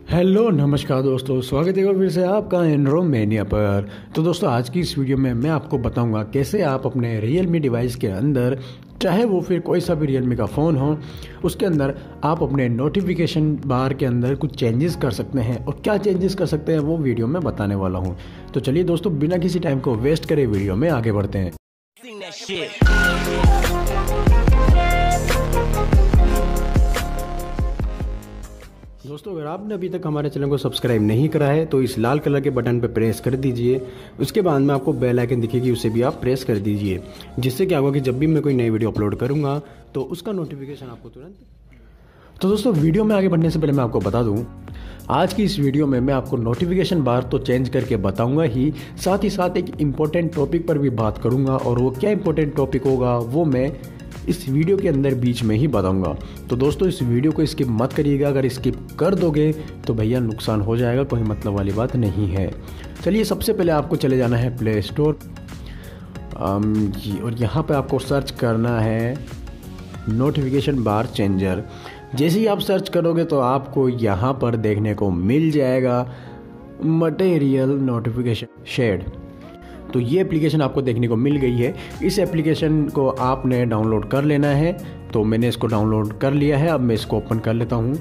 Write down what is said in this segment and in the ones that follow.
Hello नमस्कार दोस्तों, स्वागत है फिर से आपका एंड्रोमेनिया पर। तो दोस्तों, आज की इस वीडियो में मैं आपको बताऊंगा कैसे आप अपने Realme डिवाइस के अंदर, चाहे वो फिर कोई सा भी Realme का फ़ोन हो, उसके अंदर आप अपने नोटिफिकेशन बार के अंदर कुछ चेंजेस कर सकते हैं। और क्या चेंजेस कर सकते हैं वो वीडियो में बताने वाला हूँ। तो चलिए दोस्तों, बिना किसी टाइम को वेस्ट करे वीडियो में आगे बढ़ते हैं। दोस्तों, अगर आपने अभी तक हमारे चैनल को सब्सक्राइब नहीं करा है तो इस लाल कलर के बटन पर प्रेस कर दीजिए। उसके बाद में आपको बेल आइकन दिखेगी, उसे भी आप प्रेस कर दीजिए, जिससे क्या होगा कि जब भी मैं कोई नई वीडियो अपलोड करूंगा तो उसका नोटिफिकेशन आपको तुरंत। तो दोस्तों, वीडियो में आगे बढ़ने से पहले मैं आपको बता दूं, आज की इस वीडियो में मैं आपको नोटिफिकेशन बार तो चेंज करके बताऊंगा ही साथ एक इम्पोर्टेंट टॉपिक पर भी बात करूंगा। और वो क्या इम्पोर्टेंट टॉपिक होगा वो मैं इस वीडियो के अंदर बीच में ही बताऊंगा। तो दोस्तों, इस वीडियो को स्किप मत करिएगा। अगर स्किप कर दोगे तो भैया नुकसान हो जाएगा, कोई मतलब वाली बात नहीं है। चलिए, सबसे पहले आपको चले जाना है प्ले स्टोर और यहाँ पे आपको सर्च करना है नोटिफिकेशन बार चेंजर। जैसे ही आप सर्च करोगे तो आपको यहाँ पर देखने को मिल जाएगा मटेरियल नोटिफिकेशन शेड। तो ये एप्लीकेशन आपको देखने को मिल गई है। इस एप्लीकेशन को आपने डाउनलोड कर लेना है। तो मैंने इसको डाउनलोड कर लिया है। अब मैं इसको ओपन कर लेता हूँ।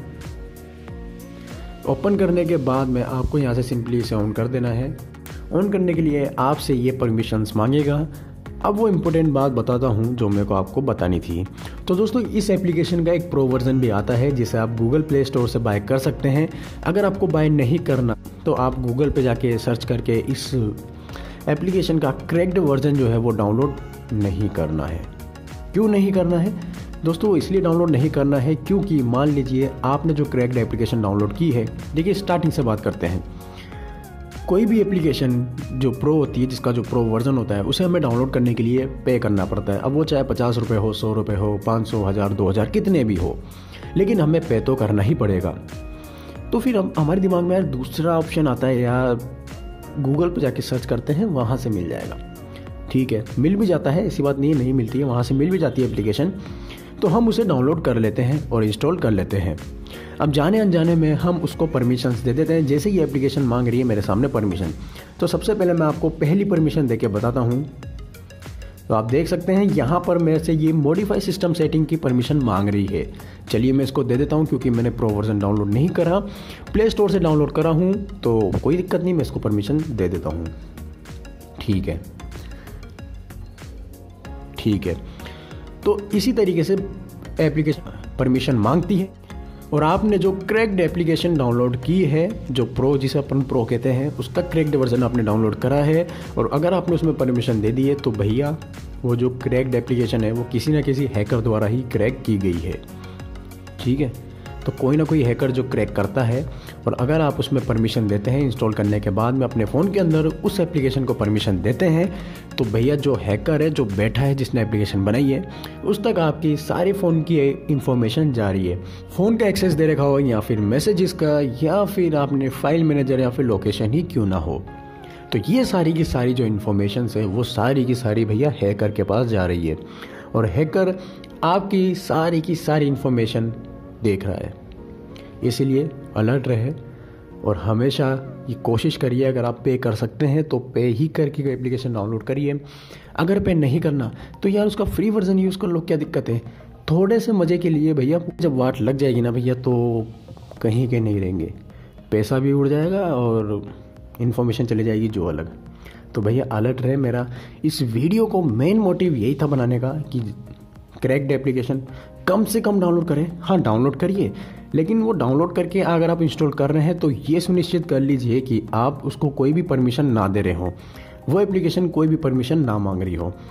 ओपन करने के बाद में आपको यहाँ से सिंपली इसे ऑन कर देना है। ऑन करने के लिए आपसे ये परमिशंस मांगेगा। अब वो इम्पोर्टेंट बात बताता हूँ जो मेरे को आपको बतानी थी। तो दोस्तों, इस एप्लीकेशन का एक प्रो वर्जन भी आता है जिसे आप गूगल प्ले स्टोर से बाय कर सकते हैं। अगर आपको बाय नहीं करना तो आप गूगल पे जाके सर्च करके इस एप्लीकेशन का क्रैक्ड वर्जन जो है वो डाउनलोड नहीं करना है। क्यों नहीं करना है दोस्तों? इसलिए डाउनलोड नहीं करना है क्योंकि मान लीजिए आपने जो क्रैक्ड एप्लीकेशन डाउनलोड की है, देखिए स्टार्टिंग से बात करते हैं। कोई भी एप्लीकेशन जो प्रो होती है, जिसका जो प्रो वर्जन होता है, उसे हमें डाउनलोड करने के लिए पे करना पड़ता है। अब वो चाहे 50 रुपये हो, 100 रुपये हो, 500, 1000, 2000 कितने भी हो, लेकिन हमें पे तो करना ही पड़ेगा। तो फिर हमारे दिमाग में यार दूसरा ऑप्शन आता है, यार गूगल पे जाके सर्च करते हैं, वहाँ से मिल जाएगा। ठीक है, मिल भी जाता है, ऐसी बात नहीं मिलती है, वहाँ से मिल भी जाती है एप्लीकेशन। तो हम उसे डाउनलोड कर लेते हैं और इंस्टॉल कर लेते हैं। अब जाने अनजाने में हम उसको परमिशंस दे देते हैं। जैसे ये एप्लीकेशन मांग रही है मेरे सामने परमिशन, तो सबसे पहले मैं आपको पहली परमिशन देके बताता हूँ। तो आप देख सकते हैं यहाँ पर मेरे से ये मॉडिफाई सिस्टम सेटिंग की परमिशन मांग रही है। चलिए मैं इसको दे देता हूँ, क्योंकि मैंने प्रो वर्जन डाउनलोड नहीं करा, प्ले स्टोर से डाउनलोड करा हूँ, तो कोई दिक्कत नहीं, मैं इसको परमिशन दे देता हूँ। ठीक है। तो इसी तरीके से एप्लीकेशन परमिशन मांगती है। और आपने जो क्रैक्ड एप्लीकेशन डाउनलोड की है, जो प्रो, जिसे अपन प्रो कहते हैं, उसका क्रैक्ड वर्जन आपने डाउनलोड करा है, और अगर आपने उसमें परमिशन दे दी है तो भैया वो जो क्रैक्ड एप्लीकेशन है वो किसी ना किसी हैकर द्वारा ही क्रैक की गई है। ठीक है, तो कोई ना कोई हैकर जो क्रैक करता है, और अगर आप उसमें परमिशन देते हैं, इंस्टॉल करने के बाद में अपने फ़ोन के अंदर उस एप्लीकेशन को परमिशन देते हैं, तो भैया जो हैकर है, जो बैठा है, जिसने एप्लीकेशन बनाई है, उस तक आपकी सारे फ़ोन की इंफॉर्मेशन जा रही है। फ़ोन का एक्सेस दे रखा हो, या फिर मैसेजेस का, या फिर आपने फाइल मैनेजर, या फिर लोकेशन ही क्यों ना हो, तो ये सारी की सारी जो इन्फॉर्मेशन है वो सारी की सारी भैया हैकर के पास जा रही है। और हैकर आपकी सारी की सारी इन्फॉर्मेशन देख रहा है। इसलिए अलर्ट रहे और हमेशा ये कोशिश करिए, अगर आप पे कर सकते हैं तो पे ही करके एप्लीकेशन डाउनलोड करिए। अगर पे नहीं करना तो यार उसका फ्री वर्जन यूज़ कर लो, क्या दिक्कत है? थोड़े से मज़े के लिए भैया, जब वाट लग जाएगी ना भैया तो कहीं के नहीं रहेंगे, पैसा भी उड़ जाएगा और इन्फॉर्मेशन चली जाएगी जो अलग। तो भैया अलर्ट रहे। मेरा इस वीडियो को मेन मोटिव यही था बनाने का कि क्रैक्ड एप्लीकेशन कम से कम डाउनलोड करें। हाँ, डाउनलोड करिए, लेकिन वो डाउनलोड करके अगर आप इंस्टॉल कर रहे हैं तो ये सुनिश्चित कर लीजिए कि आप उसको कोई भी परमिशन ना दे रहे हो, वो एप्लीकेशन कोई भी परमिशन ना मांग रही हो।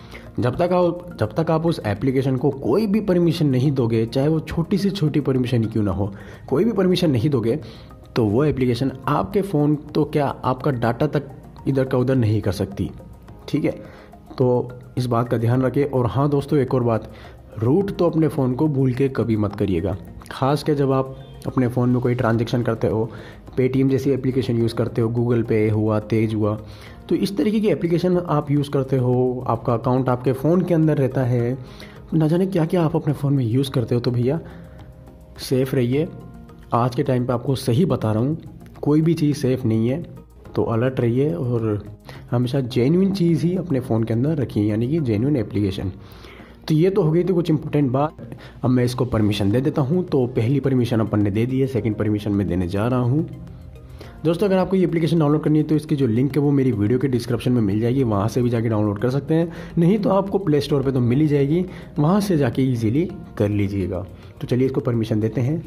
जब तक आप उस एप्लीकेशन को कोई भी परमिशन नहीं दोगे, चाहे वो छोटी से छोटी परमिशन ही क्यों ना हो, कोई भी परमिशन नहीं दोगे, तो वो एप्लीकेशन आपके फ़ोन तो क्या, आपका डाटा तक इधर का उधर नहीं कर सकती। ठीक है, तो इस बात का ध्यान रखें। और हाँ दोस्तों, एक और बात, रूट तो अपने फ़ोन को भूल के कभी मत करिएगा। खास कर जब आप अपने फ़ोन में कोई ट्रांजैक्शन करते हो, पेटीएम जैसी एप्लीकेशन यूज़ करते हो, गूगल पे हुआ, तेज हुआ, तो इस तरीके की एप्लीकेशन आप यूज़ करते हो, आपका अकाउंट आपके फ़ोन के अंदर रहता है, ना जाने क्या क्या आप अपने फ़ोन में यूज़ करते हो। तो भैया सेफ़ रहिए आज के टाइम पे आपको सही बता रहा हूँ, कोई भी चीज़ सेफ़ नहीं है। तो अलर्ट रहिए और हमेशा जेन्युइन चीज़ ही अपने फ़ोन के अंदर रखिए, यानी कि जेन्युइन एप्लीकेशन। तो ये तो हो गई थी कुछ इंपॉर्टेंट बात। अब मैं इसको परमिशन दे देता हूँ। तो पहली परमिशन अपन ने दे दी है, सेकंड परमिशन मैं देने जा रहा हूँ। दोस्तों अगर आपको ये एप्लीकेशन डाउनलोड करनी है तो इसकी जो लिंक है वो मेरी वीडियो के डिस्क्रिप्शन में मिल जाएगी, वहाँ से भी जाके डाउनलोड कर सकते हैं। नहीं तो आपको प्ले स्टोर पे तो मिल ही जाएगी, वहाँ से जाके इजीली कर लीजिएगा। तो चलिए इसको परमिशन देते हैं।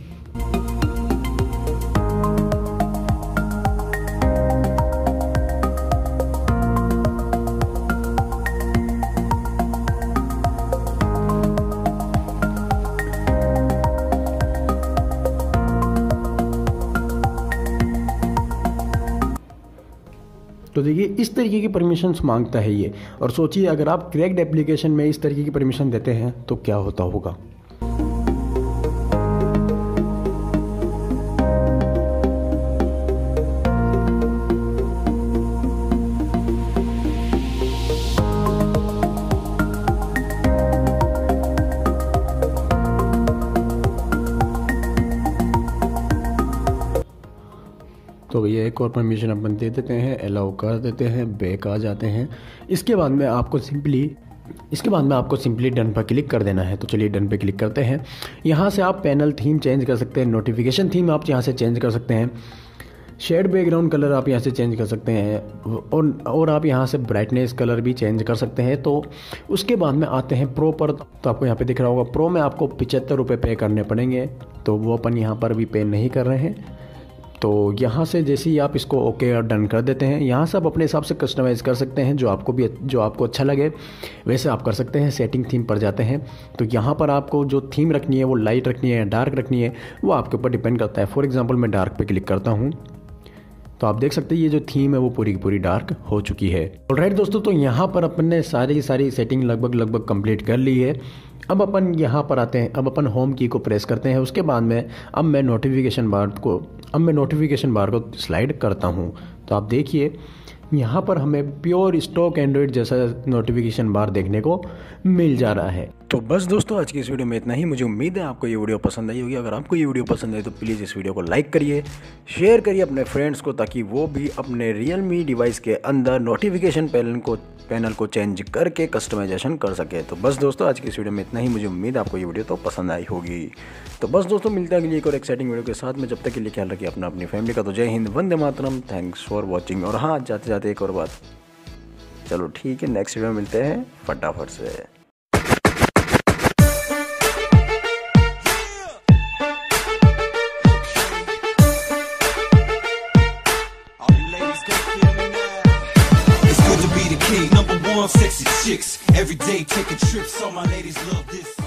तो देखिए इस तरीके की परमिशंस मांगता है ये। और सोचिए अगर आप क्रैक्ड एप्लीकेशन में इस तरीके की परमिशन देते हैं तो क्या होता होगा। तो भैया एक और परमिशन अपन दे देते हैं, अलाउ कर देते हैं, बैक आ जाते हैं। इसके बाद में आपको सिंपली डन पर क्लिक कर देना है। तो चलिए डन पे क्लिक करते हैं। यहाँ से आप पैनल थीम चेंज कर सकते हैं, नोटिफिकेशन थीम आप यहाँ से चेंज कर सकते हैं, शेड बैकग्राउंड कलर आप यहाँ से चेंज कर सकते हैं और आप यहाँ से ब्राइटनेस कलर भी चेंज कर सकते हैं। तो उसके बाद में आते हैं प्रो पर। तो आपको यहाँ पे दिख रहा होगा प्रो में आपको 75 रुपये पे करने पड़ेंगे, तो वो अपन यहाँ पर भी पे नहीं कर रहे हैं। तो यहाँ से जैसे ही आप इसको ओके और डन कर देते हैं, यहाँ से आप अपने हिसाब से कस्टमाइज़ कर सकते हैं, जो आपको अच्छा लगे वैसे आप कर सकते हैं। सेटिंग थीम पर जाते हैं तो यहाँ पर आपको जो थीम रखनी है वो लाइट रखनी है या डार्क रखनी है वो आपके ऊपर डिपेंड करता है। फॉर एग्जांपल मैं डार्क पे क्लिक करता हूँ तो आप देख सकते हैं ये जो थीम है वो पूरी की पूरी डार्क हो चुकी है। ऑलराइट दोस्तों, तो यहाँ पर अपन ने सारी सेटिंग लगभग कंप्लीट कर ली है। अब अपन यहाँ पर आते हैं, अब अपन होम की को प्रेस करते हैं। उसके बाद में अब मैं नोटिफिकेशन बार को स्लाइड करता हूँ। तो आप देखिए यहाँ पर हमें प्योर स्टॉक एंड्रॉइड जैसा नोटिफिकेशन बार देखने को मिल जा रहा है। तो बस दोस्तों आज की इस वीडियो में इतना ही। मुझे उम्मीद है आपको ये वीडियो पसंद आई होगी। अगर आपको ये वीडियो पसंद आई तो प्लीज़ इस वीडियो को लाइक करिए, शेयर करिए अपने फ्रेंड्स को, ताकि वो भी अपने Realme डिवाइस के अंदर नोटिफिकेशन पैनल को चेंज करके कस्टमाइजेशन कर सके। तो बस दोस्तों आज की इस वीडियो में इतना ही। मुझे उम्मीद है आपको ये वीडियो तो पसंद आई होगी। तो बस दोस्तों मिलते हैं अगली एक और एक्साइटिंग वीडियो के साथ में। जब तक के लिए ख्याल रखिए अपनी फैमिली का। तो जय हिंद, वंदे मातरम, थैंक्स फॉर वॉचिंग। और हाँ, जाते जाते एक और बात, चलो ठीक है, नेक्स्ट वीडियो में मिलते हैं फटाफट से। Number one, sexy chicks. Every day taking trips, so my ladies love this.